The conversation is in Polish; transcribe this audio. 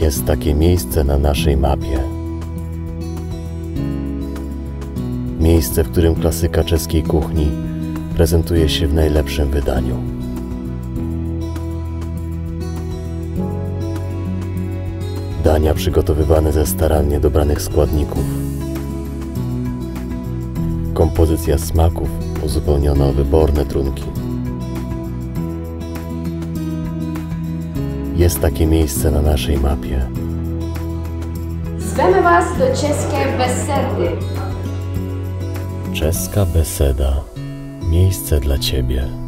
Jest takie miejsce na naszej mapie. Miejsce, w którym klasyka czeskiej kuchni prezentuje się w najlepszym wydaniu. Dania przygotowywane ze starannie dobranych składników. Kompozycja smaków uzupełniona o wyborne trunki. Jest takie miejsce na naszej mapie. Zveme vás do České Besedy. Czeska Beseda. Miejsce dla Ciebie.